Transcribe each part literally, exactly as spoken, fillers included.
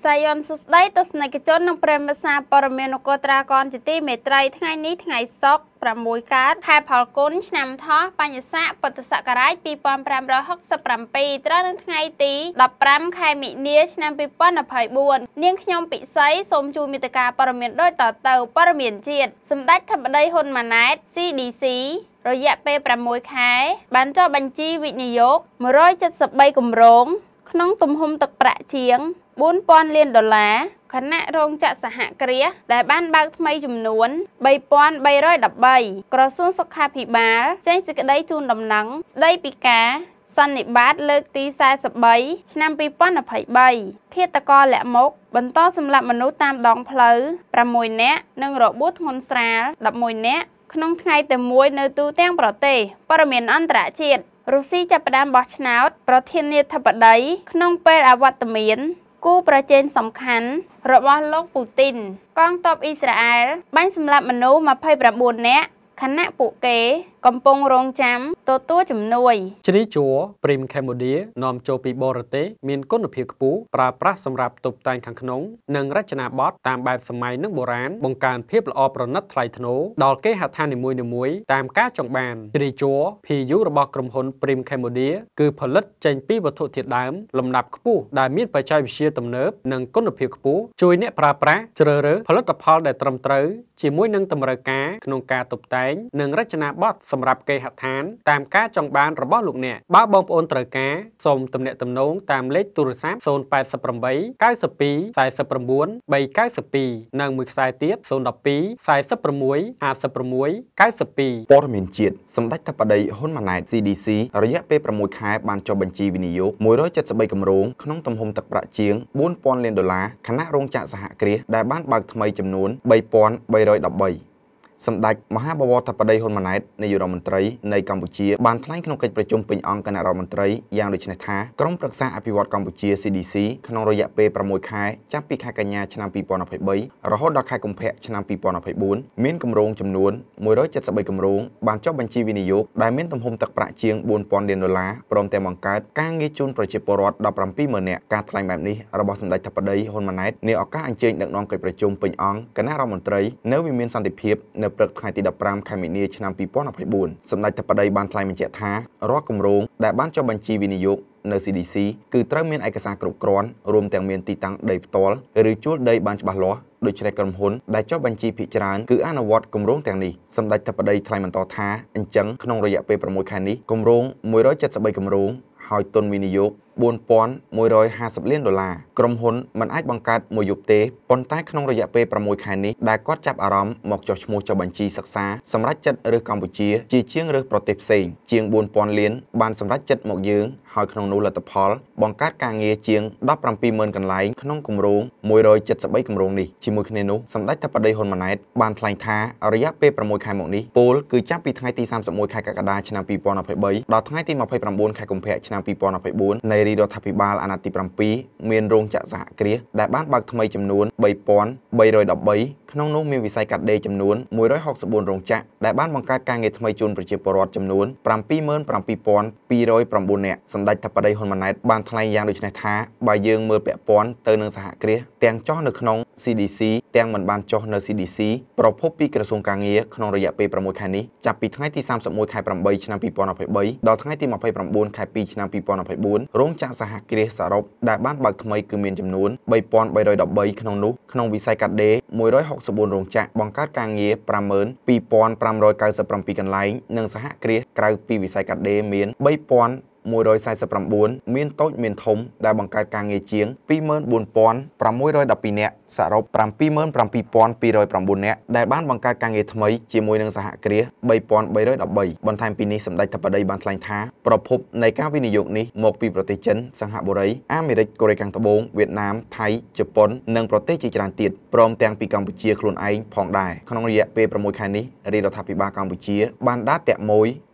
យនសុស្ដីទស្សនិកជននិងប្រិយមិត្តសារព័ត៌មាននគរត្រាកនជាទីមេត្រីថ្ងៃនេះថ្ងៃសុក្រប្រាំមួយ កើតខែផលគុណឆ្នាំថោះបញ្ញស័កពុទ្ធសករាជ ពីរពាន់ប្រាំរយហកសិបប្រាំពីរ ត្រូវនៅថ្ងៃទីដប់ប្រាំ ខែមិនិនាឆ្នាំពីរពាន់ម្ភៃបួន នាងខ្ញុំពិសីសូមជូនមេត្តាព័ត៌មានដូចតទៅព័ត៌មានជាតិសម្ដេចធិបតីហ៊ុនម៉ាណែត ซี ดี ซี រយៈពេលប្រាំមួយ ខែបានចុះបញ្ជីវិនិយោគ មួយរយเจ็ดสิบបី គម្រោងក្នុងទំហំទឹកប្រាក់ជាង បួនពាន់លានដុល្លារខណៈរោងចក្រសហគ្រាសដែលបានបើកថ្មីចំនួន បីពាន់បីរយដប់បី ក្រសួងសុខាភិបាលចេញសេចក្តីជូនដំណឹងស្តីពីការសន្និបាតលើកទី សែសិបបី ឆ្នាំពីរពាន់ម្ភៃបី ឃាតករលាក់មុខបន្តសម្លាប់មនុស្សតាមដងផ្លូវ ប្រាំមួយ នាក់និងរបួសធ្ងន់ស្រាល ដប់មួយ នាក់ក្នុងថ្ងៃតែមួយនៅទូទាំងប្រទេសព័ត៌មានអន្តរជាតិរុស្ស៊ីចាប់ផ្ដើមបោះឆ្នោតប្រធានាធិបតីក្នុងពេលអវត្តមានគូប្រជែងសំខាន់របស់លោកពូទីនកងទ័ពអ៊ីស្រាអែលបានសម្លាប់មនុស្ស ម្ភៃប្រាំបួន នាក់ខណៈពួកគេកំពុងរងចាំទទួលជំនួយជ្រីជួរព្រីមខេមូឌានាំចូលពីបរទេសមានគុណភាពខ្ពស់ប្រើប្រាស់សម្រាប់តុបតែងខាងក្នុងនិងរចនាបថតាមបែបសម័យនិងបុរាណបង្កើនភាពល្អប្រណិតថ្លៃថ្នូរដល់គេហដ្ឋាននីមួយៗតាមការចង់បានជ្រីជួរ ភី យូ របស់ក្រុមហ៊ុនព្រីមខេមូឌាគឺផលិតចេញពីវត្ថុធាតុដើមលំដាប់ខ្ពស់ដែលមានបច្ចេកវិទ្យាទំនើបនិងគុណភាពខ្ពស់ជួយអ្នកប្រើប្រាស់ជ្រើសរើសផលិតផលដែលត្រឹមត្រូវជាមួយនឹងតម្រូវការក្នុងការតុបតែងនិងរចនាបថសម្រាប់គេហដ្ឋានតាមការចង់បានរបស់លោកអ្នកបើបងប្អូនត្រូវការសូមទំនាក់ទំនងតាមលេខទូរស័ព្ទ ศูนย์ แปด แปด เก้า สอง สี่ เก้า สอง สาม เก้า สองនិងមួយខ្សែទៀត ศูนย์ หนึ่ง สอง สี่ หก หก ห้า หก เก้า สองព័ត៌មានជាតិសម្ដេចធិបតីហ៊ុនម៉ាណែត ซี ดี ซี រយៈពេលប្រាំមួយ ខែបានចុះបញ្ជីវិនិយោគ មួយរយเจ็ดสิบបី គម្រោងក្នុងទំហំទឹកប្រាក់ជាង បួនពាន់ លានដុល្លារខណៈរោងចក្រសហគ្រាសដែលបានបើកថ្មីចំនួន បីពាន់បីរយដប់បី សម្ដេចមហាបវរធិបតីហ៊ុនម៉ាណែតនាយករដ្ឋមន្ត្រីនៃកម្ពុជាបានថ្លែងក្នុងកិច្ចប្រជុំពេញអង្គគណៈរដ្ឋមន្ត្រីយ៉ាងដូចនេះថាក្រុមប្រឹក្សាអភិវឌ្ឍកម្ពុជា ซี ดี ซี ក្នុងរយៈពេលប្រាំមួយ ខែចាប់ពីខែកញ្ញាឆ្នាំពីរពាន់ម្ភៃបី រហូតដល់ខែកុម្ភៈឆ្នាំពីរពាន់ម្ភៃបួន មានគម្រោងចំនួន មួយរយเจ็ดสิบបី គម្រោងបានចុះបញ្ជីវិនិយោគដែលមានទំហំទឹកប្រាក់ជាង បួនពាន់ លានដុល្លារព្រមទាំងបង្កើតការងារជូនប្រជាពលរដ្ឋ ដប់ប្រាំពីរម៉ឺន នាក់ការថ្លែងបែបនេះរបស់សម្ដេចធិបតីហ៊ុនម៉ាណែតនាឱកាសអញ្ជើញដឹកនាំកិច្ចប្រជុំពេញអង្គគណៈរដ្ឋមន្ត្រីនៅវិមានសន្តិភាពនៅព្រឹកថ្ងៃទីដប់ប្រាំ ខែមិនិនាឆ្នាំពីរពាន់ម្ភៃបួន សម្ដេចធិបតីបានថ្លែងបញ្ជាក់ថារាល់គម្រោងដែលបានចុះបញ្ជីវិនិយោគនៅ ซี ดี ซี គឺត្រូវមានឯកសារគ្រប់គ្រាន់រួមទាំងមានទីតាំងដីផ្ទាល់ឬជួលដីបានច្បាស់លាស់ដូច្នេះក្រុមហ៊ុនដែលចុះបញ្ជីភាគច្រើនគឺអនុវត្តគម្រោងទាំងនេះសម្ដេចធិបតីថ្លែងបន្តថាអញ្ចឹងក្នុងរយៈពេលប្រាំមួយ ខែនេះគម្រោង មួយរយเจ็ดสิบបី គម្រោងហើយទុនវិនិយោគ បួនពាន់មួយរយห้าสิบ លានដុល្លារក្រុមហ៊ុនមិនអាចបង្កើតមួយយប់ទេប៉ុន្តែក្នុងរយៈពេលប្រាំមួយ ខែនេះដែលគាត់ចាប់អារម្មណ៍មកចុះឈ្មោះចុះបញ្ជីសិក្សាសម្រាប់ចិត្តរើសកម្ពុជាជាជាងរើសប្រទេសផ្សេងជាង បួនពាន់ លានបានសម្រាប់ចិត្តមកយើងហើយក្នុងនោះលទ្ធផលបង្កើតការងារជាង ដប់ប្រាំពីរម៉ឺនកន្លែងក្នុងគម្រោង មួយរយเจ็ดสิบបី គម្រោងនេះជាមួយគ្នានោះសម្ដេចធិបតីហ៊ុនម៉ាណែតបានថ្លែងថារយៈពេលប្រាំមួយ ខែមកនេះពលគឺចាប់ពីថ្ងៃទីសាមសិបមួយ ខែកក្កដាឆ្នាំពីរពាន់ម្ភៃបីដល់ថ្ងៃទីម្ភៃប្រាំបួន ខែកុម្ភៈឆ្នាំពីរពាន់ម្ភៃបួននៃរាជរដ្ឋាភិបាលអាណត្តិទីប្រាំពីរមានរោងចក្រសហគ្រាសដែលបានបើកថ្មីចំនួន បីពាន់បីរយដប់បី ក្នុងនោះមានវិស័យកាត់ដេរចំនួន មួយរយហកសិបបួន រោងចក្រដែលបានបង្កើតការងារថ្មីជូនប្រជាពលរដ្ឋចំនួន ប្រាំពីរម៉ឺនប្រាំពីរពាន់ពីររយប្រាំបួន នាក់សម្ដេចធិបតីហ៊ុនម៉ាណែតបានថ្លែងយ៉ាងដូចនេះថាបើយើងមើលពាក់ព័ន្ធទៅនឹងសហគ្រាសទាំងចុះនៅក្នុង ซี ดี ซี ទាំងមិនបានចុះនៅ ซี ดี ซี ប្រភពពីក្រសួងការងារក្នុងរយៈពេលប្រាំមួយ ខែនេះចាប់ពីថ្ងៃទីសាមសិបមួយ ខែប្រាំបី ឆ្នាំពីរពាន់ម្ភៃបីដល់ថ្ងៃទីម្ភៃប្រាំបួន ខែពីរ ឆ្នាំពីរពាន់ម្ភៃបួនរោងចក្រសហគ្រាសសរុបដែលបានបើកថ្មីគឺមានចំនួន បីពាន់បីរយដប់បី ក្នុងនោះក្នុងវិស័យកាត់ដេរ មួយរយហកសិបបួន រោងចក្របង្កើតការងារ ប្រាំម៉ឺនពីរពាន់ប្រាំរយកៅសិបប្រាំពីរ កន្លែងនិងសហគ្រាសក្រៅពីវិស័យកាត់ដេរមាន បីពាន់មួយរយសែសិបប្រាំបួន មានតូចមានធំដែលបង្កើតការងារជាង ពីរម៉ឺនបួនពាន់ប្រាំមួយរយដប់ពីរ នាក់សរុប ប្រាំពីរម៉ឺនប្រាំពីរពាន់ពីររយប្រាំបួន នាក់ដែលបានបង្កើតការងារថ្មីជាមួយនឹងសហគ្រាស បីពាន់បីរយដប់បី បន្ថែមពីនេះសម្ដេចធិបតីបានថ្លែងថាប្រភពនៃការវិនិយោគនេះមកពីប្រទេសចិនសិង្ហបុរីអាមេរិកកូរ៉េខាងត្បូងវៀតណាមថៃជប៉ុននិងប្រទេសជាច្រើនទៀតព្រមទាំងពីកម្ពុជាខ្លួនឯងផងដែរក្នុងរយៈពេលប្រាំមួយ ខែនេះរាជរដ្ឋាភិបាលកម្ពុជាបានដាក់តាក់មួយ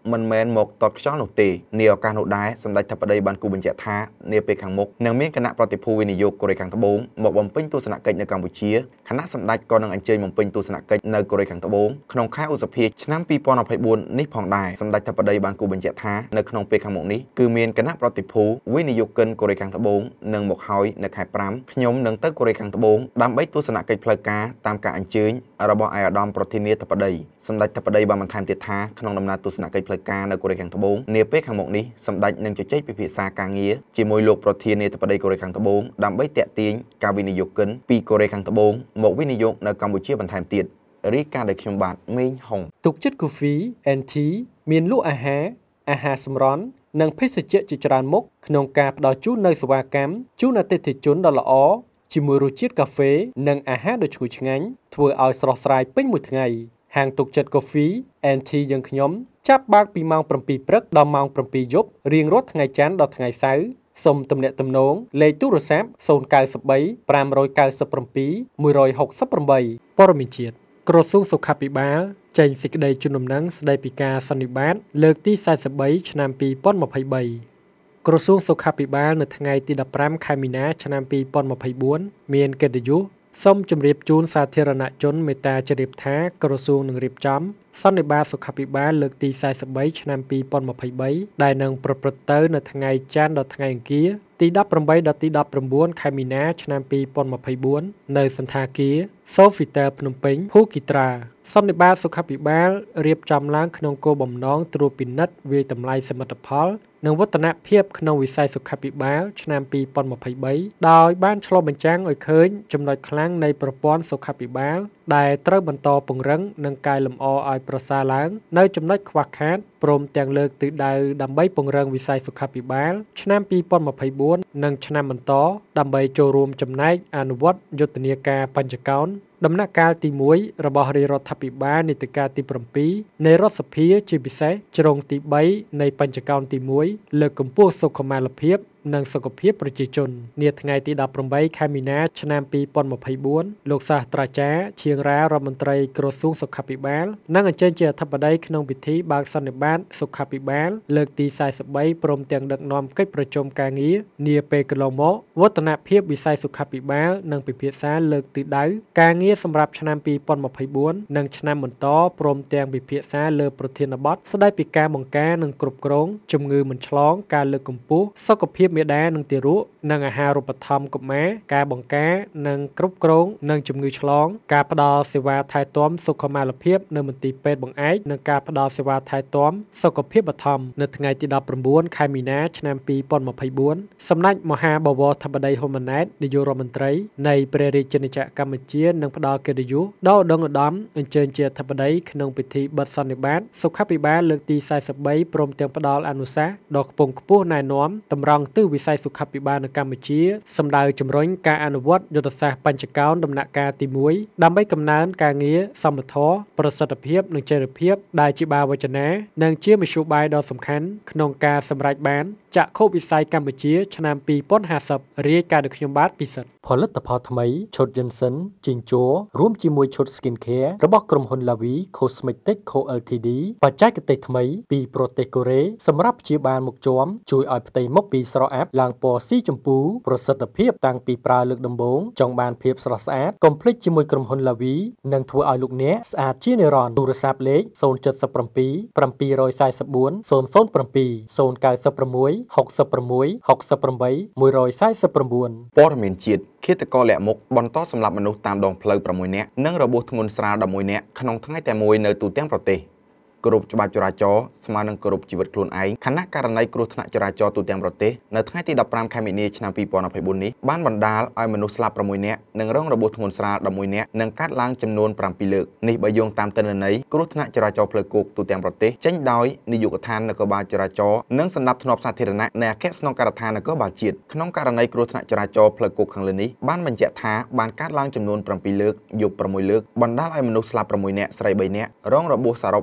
មិនមែនមកតបខ្យល់នោះទេនាឱកាសនោះដែរសម្ដេចធិបតីបានគូបញ្ជាក់ថានាពេលខាងមុខនឹងមានគណៈប្រតិភូវិនិយោគកូរ៉េខាងត្បូងមកបំពេញទស្សនកិច្ចនៅកម្ពុជាគណៈសម្ដេចក៏នឹងអញ្ជើញបំពេញទស្សនកិច្ចនៅកូរ៉េខាងត្បូងក្នុងខែឧសភាឆ្នាំពីរពាន់ยี่สิบสี่នេះផងដែរសម្ដេចធិបតីបានគូបញ្ជាក់ថានៅក្នុងពេលខាងមុខនេះគឺមានគណៈប្រតិភូវិនិយោគិនកូរ៉េខាងត្បូងនឹងមកហើយនៅខែប្រាំខ្ញុំនឹងទៅកូរ៉េខាងត្បូងដើម្បីទស្សនកិច្ចផ្លូវការតាមការអញ្ជើញរបស់ឯកឧត្តមប្រធានាធិបតីសម្ដេចធិបតីបានបន្ថែមទៀតថាក្នុងដំណើរទស្សនកិច្ចផ្លូវការនៅកូរ៉េខាងត្បូងនាពេលខាងមុខនេះសម្ដេចនឹងជជែកពិភាក្សាការងារជាមួយលោកប្រធានាធិបតីកូរ៉េខាងត្បូងដើម្បីទាក់ទាញការវិនិយោគិនពីកូរ៉េខាងត្បូងមកវិនិយោគនៅកម្ពុជាបន្ថែមទៀតរីកាដោយខ្ញុំបាទមេងហុងទុកចិត្ត Coffee and Tea មានលក់អាហារអាហារសម្រន់និងភេសជ្ជៈជាច្រើនមុខក្នុងការផ្ដល់ជូននូវសេវាកម្មជូនអតិថិជនដ៏ល្អជាមួយរសជាតិកាហ្វេនិងអាហារដ៏ឈ្ងុយឆ្ងាញ់ធ្វើឲ្យស្រស់ស្រាយពេញមួយថ្ងៃហាងទុកចិត្ត Coffee and Tea យើងខ្ញុំចាប់បើកពីម៉ោងប្រាំពីរព្រឹកដល់ម៉ោងប្រាំពីរយប់រៀងរាល់ថ្ងៃច័ន្ទដល់ថ្ងៃសៅរ៍សូមទំនាក់ទំនងលេខទូរស័ព្ទศูนย์ เก้า สาม ห้า เก้า เก้า เจ็ด เจ็ด หนึ่ง หก แปด ព័ត៌មានជាតិក្រសួងសុខាភិបាលចេញសេចក្តីជូនដំណឹងស្តីពីការសន្និបាតលើកទីสี่สิบสามឆ្នាំពីរពាន់ยี่สิบสามក្រសួងសុខាភិបាលនៅថ្ងៃទីដប់ប្រាំខែមីនាឆ្នាំពីរពាន់ยี่สิบสี่មានកិត្តិយសសូមជម្រាបជូនសាធារណជនមេត្តាជ្រាបថាក្រសួងនឹងរៀបចំសន្និបាតសុខាភិបាលលើកទីสี่สิบสามឆ្នាំពីរពាន់ยี่สิบสามដែលនឹងប្រព្រឹត្តទៅនៅថ្ងៃច័ន្ទដល់ថ្ងៃអង្គារទីដប់ប្រាំបីដល់ទីដប់ប្រាំបួនខែមីនាឆ្នាំពីរពាន់ยี่สิบสี่នៅសន្តាគារ Sofitel ភ្នំពេញភូគីត្រាសន្និបាតសុខាភិបាលរៀបចំឡើងក្នុងគោលបំណងត្រួតពិនិត្យវាយតម្លៃសមិទ្ធផលនិងវឌ្ឍនភាពក្នុងវិស័យសុខាភិបាលឆ្នាំពីរពាន់ยี่สิบสามដោយបានឆ្លុះបញ្ចាំងឲ្យឃើញចំណុចខ្លាំងនៃប្រព័ន្ធសុខាភិបាលដែលត្រូវបន្តពង្រឹងនិងកែលម្អឲ្យប្រសើរឡើងនៅចំណុចខ្វះខាតព្រមទាំងលើកទិសដៅដើម្បីពង្រឹងវិស័យសុខាភិបាលឆ្នាំពីរពាន់ยี่สิบสี่និងឆ្នាំបន្តដើម្បីចូលរួមចំណែកអនុវត្តយុទ្ធនាការបញ្ចកោណដំណាក់កាលទីមួយរបស់រាជរដ្ឋាភិបាលនីតិកាលទីbảyនៃរដ្ឋសភាជាពិសេសជ្រុងទីបីនៃបញ្ចកោណទីមួយលើកកម្ពស់សុខុមាលភាពនិងសុខភាពប្រជាជននាថ្ងៃទីដប់ប្រាំបីខែមីនាឆ្នាំពីរពាន់ยี่สิบสี่លោកសាស្ត្រាចារ្យឈៀងរ៉ារដ្ឋមន្ត្រីក្រសួងសុខាភិបាលនិងអញ្ជើញជាអធិបតីក្នុងពិធីបើកសន្និបាតសុខាភិបាលលើកទីสี่สิบสามព្រមទាំងដឹកនាំកិច្ចប្រជុំការងារនាពេលកន្លងមកវឌ្ឍនភាពវិស័យសុខាភិបាលនិងពិភាក្សាលើកទិសដៅការងារសម្រាប់ឆ្នាំពីរពាន់ยี่สิบสี่និងឆ្នាំបន្តព្រមទាំងពិភាក្សាលើប្រធានបទស្តីពីការបង្ការនិងគ្រប់គ្រងជំងឺមិនឆ្លងការលើកកម្ពស់សុខភាពមេដានិងទារកនិងអាហារូបត្ថម្ភកុមារការបង្ការនិងគ្រប់គ្រងនិងជំងឺឆ្លងការផ្តល់សេវាថែទាំសុខុមាលភាពនៅមន្ទីរពេទ្យបង្អែកនិងការផ្តល់សេវាថែទាំសុខភាពបឋមនៅថ្ងៃទីដប់ប្រាំបួនខែមីនាឆ្នាំពីរពាន់ยี่สิบสี่សម្ដេចមហាបវរធិបតីហ៊ុនម៉ាណែតនាយករដ្ឋមន្ត្រីនៃព្រះរាជាណាចក្រកម្ពុជានឹងផ្តល់កិត្តិយសដល់ឧត្តមឧត្តមអញ្ជើញជាអធិបតីក្នុងពិធីបិទសន្និបាតសុខាភិបាលលើកទីสี่สิบสามព្រមទាំងផ្តល់អនុសាសន៍ដ៏ខ្ពង់ខ្ពស់ណែនាំតម្រង់ទិសវិស័យសុខាភិបាលនៅកម្ពុជាសម្ដៅជំរុញការអនុវត្តយុទ្ធសាស្ត្របញ្ចកោណដំណាក់កាលទីមួយដើម្បីកំណើនការងារសមធម៌ប្រសិទ្ធភាពនិងចីរភាពដែលជាបាវចនានិងជាមធ្យោបាយដ៏សំខាន់ក្នុងការសម្រេចបានចក្ខុវិស័យកម្ពុជាឆ្នាំពីរពាន់ห้าสิบរាយការណ៍ដោយខ្ញុំបាទពិសិដ្ឋផលិតផលថ្មីឈុត Johnson ជីងជ័ររួមជាមួយឈុត Skin Care របស់ក្រុមហ៊ុន Lavi Cosmetic Co Ltd បច្ចេកទេសថ្មីពីប្រទេសកូរ៉េសម្រាប់ព្យាបាលមុខជាំជួយឲ្យផ្ទៃមុខពីស្រអាប់ឡើងពណ៌ស៊ីជម្ពូប្រសិទ្ធភាពតាំងពីប្រើលើកដំបូងចង់បានភាពស្រស់ស្អាតកុំភ្លេចជាមួយក្រុមហ៊ុន Lavi នឹងធ្វើឲ្យលោកអ្នកស្អាតជានិរន្តរ៍ទូរស័ព្ទលេខศูนย์ เจ็ด เจ็ด เจ็ด เจ็ด สี่ สี่ สี่ สี่ ศูนย์ ศูนย์ เจ็ด หก หก หก แปด หก หก หก แปด หนึ่ง สี่ สี่ព័ត៌មានជាតិឃាតករលាក់មុខបន្តសម្លាប់មនុស្សតាមដងផ្លូវប្រាំមួយនាក់និងរបួសធ្ងន់ស្រាលដប់មួយនាក់ក្នុងថ្ងៃតែមួយនៅទូទាំងប្រទេសគ្រប់ច្បាប់ចរាចរណ៍ស្មើនឹងគ្រប់ជីវិតខ្លួនឯងខណៈករណីគ្រោះថ្នាក់ចរាចរណ៍ទូទាំងប្រទេសនៅថ្ងៃទីដប់ប្រាំខែមីនាឆ្នាំពីរពាន់ยี่สิบสี่នេះបានបណ្ដាលឲ្យមនុស្សស្លាប់ប្រាំមួយនាក់និងរងរបួសធ្ងន់ស្រាលដប់មួយនាក់និងកាត់ឡើងចំនួនប្រាំពីរលើកនេះបើយោងតាមទិន្នន័យគ្រោះថ្នាក់ចរាចរណ៍ផ្លូវគោកទូទាំងប្រទេសចេញដោយនាយកដ្ឋាននគរបាលចរាចរណ៍និងសណ្ដាប់ធ្នាប់សាធារណៈនៃអគ្គស្នងការដ្ឋាននគរបាលជាតិក្នុងករណីគ្រោះថ្នាក់ចរាចរណ៍ផ្លូវគោកខាងលើនេះបានបញ្ជាក់ថាបានកាត់ឡើងចំនួនប្រាំពីរលើកយប់ប្រាំមួយលើកបណ្ដាលឲ្យមនុស្សស្លាប់ប្រាំមួយនាក់ស្រីបីនាក់រងរបួសសរុបដប់មួយនាក់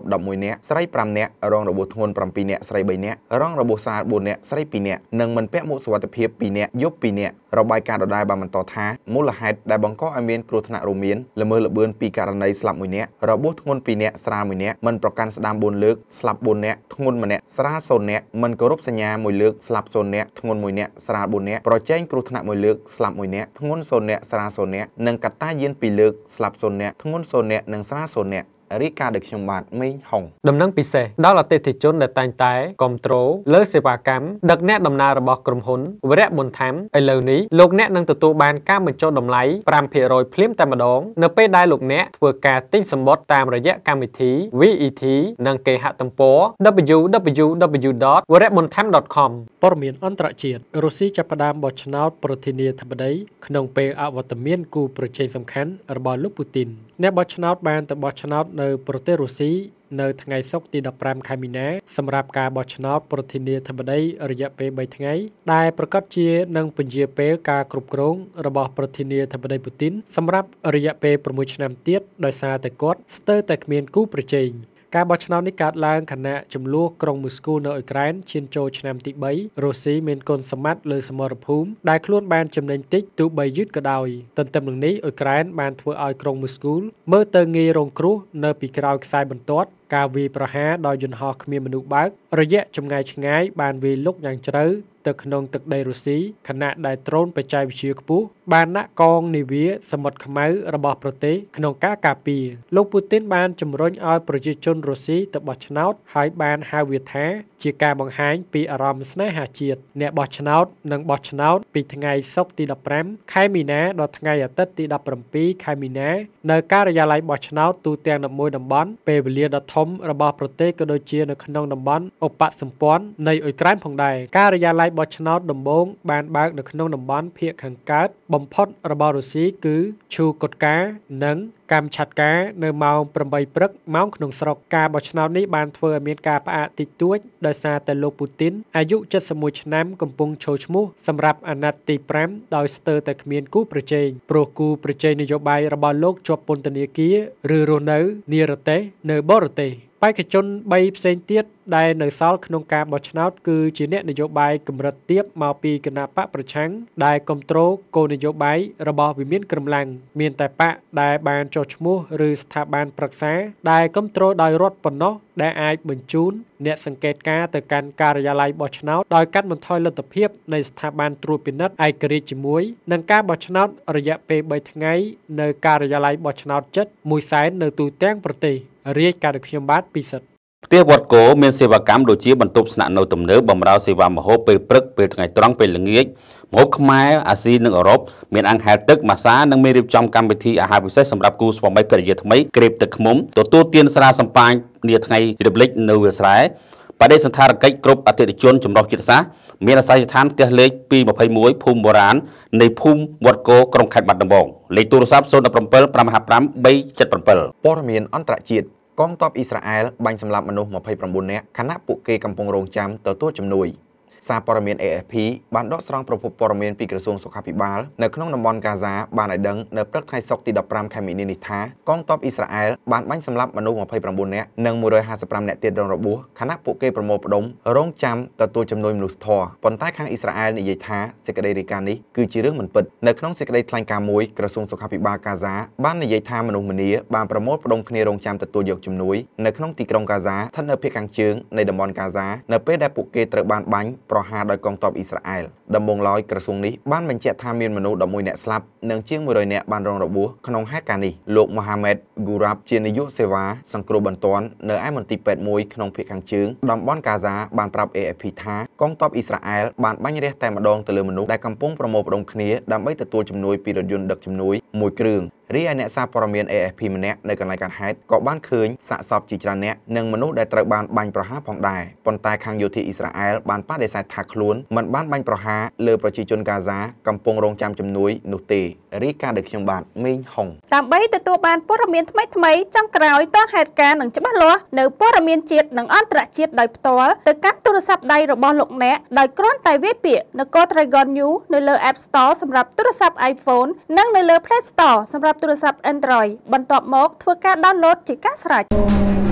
នាក់ស្រីប្រាំនាក់រងរបួសធ្ងន់ប្រាំពីរនាក់ស្រីបីនាក់រងរបួសស្រាលបួននាក់ស្រីពីរនាក់និងមិនពាក់មួកសុវត្ថិភាពពីរនាក់យប់ពីរនាក់របាយការណ៍ដដែលបានបន្តថាមូលហេតុដែលបង្កឲ្យមានគ្រោះថ្នាក់រួមមានល្មើសល្បឿនពីករណីស្លាប់មួយនាក់របួសធ្ងន់ពីរនាក់ស្រាលមួយនាក់មិនប្រកាន់ស្ដាមបួនលើកស្លាប់បួននាក់ធ្ងន់ម្នាក់ស្រាលសូន្យនាក់មិនគោរពសញ្ញាមួយលើកស្លាប់សូន្យនាក់ធ្ងន់មួយនាក់ស្រាលបួននាក់ប្រជែងគ្រោះថ្នាក់មួយលើកស្លាប់មួយនាក់ធ្ងន់សូន្យនាក់ស្រាលសូន្យនាក់និងកត្តាយានពីរលើកស្លាប់សូន្យនាក់ធ្ងន់សូន្យនាក់និងស្រាលសូន្យនាក់រីកាដឹកខ្ញុំបាទមេងហុងដំណឹងពិសេសដល់អតិថិជនដែលតែងតែគ្រប់គ្រងលើសេវាកម្មដឹកអ្នកដំណើររបស់ក្រុមហ៊ុនវរៈមន្តថែមឥឡូវនេះលោកអ្នកនឹងទទួលបានការបញ្ចុះតម្លៃ five percent ភ្លាមតែម្ដងនៅពេលដែលលោកអ្នកធ្វើការទិញសំបុត្រតាមរយៈកម្មវិធី V E T និងគេហទំព័រ w w w ដត វរៈមន្តថែម ដត com ព័ត៌មានអន្តរជាតិរុស្ស៊ីចាប់ផ្ដើមបោះឆ្នោតប្រធានាធិបតីក្នុងពេលអវត្តមានគូប្រជែងសំខាន់របស់លោកពូទីនអ្នកបោះឆ្នោតបានទៅបោះឆ្នោតនៅប្រទេសរុស្ស៊ីនៅថ្ងៃសុក្រទី15ខែមីនាសម្រាប់ការបោះឆ្នោតប្រធានាធិបតីរយៈពេល3ថ្ងៃដែលប្រកាសជានឹងពន្យាពេលការគ្រប់គ្រងរបស់ប្រធានាធិបតីពូទីនសម្រាប់រយៈពេល6ឆ្នាំទៀតដោយសារតែគាត់ស្ទើរតែគ្មានគូប្រជែងការបោះឆ្នោតនេះកើតឡើងខណៈចំនួនក្រុងមូស្គូនៅអ៊ុយក្រែនឈានចូលឆ្នាំទី3រុស្ស៊ីមានគុណសម្បត្តិលើសមរភូមិដែលខ្លួនបានចំណេញតិចទោះបីយឺតក៏ដោយទន្ទឹមនឹងនេះអ៊ុយក្រែនបានធ្វើឲ្យក្រុងមូស្គូមើលទៅងាយរងគ្រោះនៅពីក្រោយខ្សែបន្ទាត់ការវាយប្រហារដោយយន្តហោះគ្មានមនុស្សបើករយៈចម្ងាយឆ្ងាយបានវាយលុកយ៉ាងជ្រៅទៅក្នុងទឹកដីរុស្ស៊ីខណៈដែលដ្រូនបច្ចេកវិទ្យាខ្ពស់បានដាក់កងនាវាសមុទ្រខ្មៅរបស់ប្រទេសក្នុងការការពារលោកពូទីនបានជំរុញឲ្យប្រជាជនរុស្ស៊ីទៅបោះឆ្នោតហើយបានហៅវាថាជាការបង្ហាញពីអារម្មណ៍ស្នេហាជាតិអ្នកបោះឆ្នោតនឹងបោះឆ្នោតពីថ្ងៃសុក្រទី15ខែមីនាដល់ថ្ងៃអាទិត្យទី17ខែមីនានៅការិយាល័យបោះឆ្នោតទូទាំង11តំបន់ពេលវេលាដ៏ធំរបស់ប្រទេសក៏ដូចជានៅក្នុងតំបន់ឧបសម្ព័ន្ធនៃអ៊ុយក្រែនផងដែរការិយាល័យបោះឆ្នោតដំបូងបានបើកនៅក្នុងតំបន់ភាគខាងកើតបំផុតរបស់រុស្ស៊ីគឺឈូកូតកានិងកម្មឆាត់កានៅម៉ោង8ព្រឹកម៉ោងក្នុងស្រុកការបោះឆ្នោតនេះបានធ្វើឲ្យមានការផ្អាកតិចតួចដោយសារតែលោកពូទីនអាយុ71ឆ្នាំកំពុងឈរឈ្មោះសម្រាប់អាណត្តិទី5ដោយស្ទើរតែគ្មានគូប្រជែងព្រោះគូប្រជែងនយោបាយរបស់លោកជាប់ពន្ធនាគារឬរស់នៅនិរទេសនៅបរទេសបេក្ខជន3ផ្សេងទៀតដែលនៅសល់ក្នុងការបោះឆ្នោតគឺជាអ្នកនយោបាយកម្រិតទាបមកពីគណបកប្រឆាំងដែលគ្រប់គ្រងគោលនយោបាយរបស់វិមានក្រំឡាំងមានតែបកដែលបានចុះឈ្មោះឬស្ថាប័នប្រឹក្សាដែលគ្រប់គ្រងដោយរដ្ឋប៉ុណ្ណោះដែលអាចបញ្ជូនអ្នកសង្កេតការទៅកាន់ការិយាល័យបោះឆ្នោតដោយកាត់បន្ថយលទ្ធភាពនៃស្ថាប័នត្រួតពិនិត្យឯករាជ្យជាមួយនឹងការបោះឆ្នោតរយៈពេល3ថ្ងៃនៅការិយាល័យបោះឆ្នោតជិតមួយសែននៅទូទាំងប្រទេសរាយការណ៍ដោយខ្ញុំបាទពិសិដ្ឋផ្ទះវត្តគោមានសេវាកម្មដូចជាបន្ទប់ស្នាក់នៅទំនើបបម្រើសេវាម្ហូបពេលព្រឹកពេលថ្ងៃត្រង់ពេលល្ងាចម្ហូបខ្មែរអាស៊ីនិងអឺរ៉ុបមានអាំងហែលទឹកម៉ាសានិងមានរៀបចំកម្មវិធីអាហារពិសេសសម្រាប់គូស្វាមីភរិយាថ្មីក្រេបទឹកឃ្មុំទទួលទានស្រាសម្ប៉ាញនាថ្ងៃរំលឹកនៅវាលស្រែបដិសណ្ឋារកិច្ចគ្រប់អតិថិជនចម្រុះជាតិសាសន៍មានអាស័យដ្ឋានផ្ទះលេខtwo twenty-oneភូមិបុរាណនៃភូមិវត្តគោក្រុងខេត្តបាត់ដំបងលេខទូរស័ព្ទzero one seven five five five three seven seven ព័ត៌មានអន្តរជាតិកងទ័ពអ៊ីស្រាអែលបាញ់សម្លាប់មនុស្សtwenty-nineនាក់ខណៈពួកគេកំពុងរងចាំទទួលជំនួយសារព័ត៌មាន A F P បានដកស្រង់ប្រភពព័ត៌មានពីក្រសួងសុខាភិបាលនៅក្នុងតំបន់កាហ្សាបានឲ្យដឹងនៅព្រឹកថ្ងៃសុក្រទី15ខែមីនានេះថាកងទ័ពអ៊ីស្រាអែលបានបាញ់សម្លាប់មនុស្សtwenty-nineនាក់និងone hundred fifty-fiveនាក់ទៀតរងរបួសខណៈពួកគេប្រមូលផ្ដុំរងចាំទទួលជំនួយមនុស្សធម៌ប៉ុន្តែខាងអ៊ីស្រាអែលនិយាយថាសេចក្តីរាយការណ៍នេះគឺជារឿងមិនពិតនៅក្នុងសេចក្តីថ្លែងការណ៍មួយក្រសួងសុខាភិបាលកាហ្សាបាននិយាយថាមនុស្សម្នាបានប្រមូលផ្ដុំគ្នារងចាំទទួលយកជំនួយនៅក្នុងទីក្រុងកាហ្សាស្ថិតនៅភាគខាងជើងនៃតំបន់កាហ្សានៅពេលដែលពួកគេត្រូវបានបាញ់ប្រហារដោយកងទ័ពអ៊ីស្រាអែលដំបូងឡើយក្រសួងនេះបានបញ្ជាក់ថាមានមនុស្សelevenនាក់ស្លាប់និងជាងone hundredនាក់បានរងរបួសក្នុងហេតុការណ៍នេះលោក Mohamed Gurab ជានាយកសេវាសង្គ្រោះបន្ទាន់នៅឯមន្ទីរពេទ្យមួយក្នុងភាគខាងជើងតំបន់កាហ្សាបានប្រាប់ A F P ថាកងទ័ពអ៊ីស្រាអែលបានបាញ់រះតែម្ដងទៅលើមនុស្សដែលកំពុងប្រមូលផ្ដុំគ្នាដើម្បីទទួលជំនួយពីរថយន្តដឹកជំនួយមួយគ្រឿងរីឯអ្នកសារព័ត៌មាន A F P ម្នាក់នៅកន្លែងកើតហេតុក៏បានឃើញសាកសពជាច្រើនអ្នកនិងមនុស្សដែលត្រូវបានបាញ់ប្រហារផងដែរប៉ុន្តែខាងយោធាអ៊ីស្រាអែលបានបដិសេធថាខ្លួនមិនបានបាញ់ប្រហារលើប្រជាជនកាហ្សាកំពុងរងចាំជំនួយនោះទេរីកាដោយខ្ញុំបាទមេងហុងដើម្បីទទួលបានព័ត៌មានថ្មីៗចុងក្រោយទាន់ហេតុការណ៍និងច្បាស់លាស់នៅព័ត៌មានជាតិនិងអន្តរជាតិដោយផ្ទាល់ទៅកាន់ទូរស័ព្ទដៃរបស់លោកអ្នកដោយគ្រាន់តែវាយពាក្យនគរ Dragon News នៅលើ App Store សម្រាប់ទូរស័ព្ទ iPhone និងនៅលើ Play Store សម្រាប់ទូរស័ព្ទ Android បន្ទាប់មកធ្វើការ download ជាការស្រេច